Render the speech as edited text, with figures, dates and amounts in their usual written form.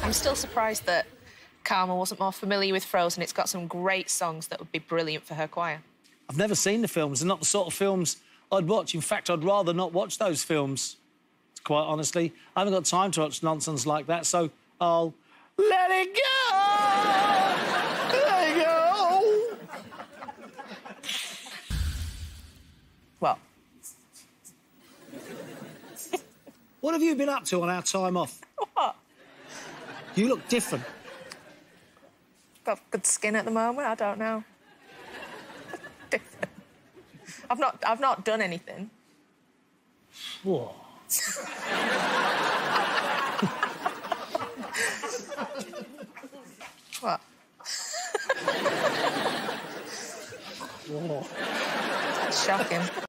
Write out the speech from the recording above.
I'm still surprised that Karma wasn't more familiar with Frozen. It's got some great songs that would be brilliant for her choir. I've never seen the films. They're not the sort of films I'd watch. In fact, I'd rather not watch those films, quite honestly. I haven't got time to watch nonsense like that, so I'll let it go! Let it go! What? What have you been up to on our time off? What? You look different. Got good skin at the moment, I don't know. Different. I've not done anything. Whoa. What? Whoa. That's shocking.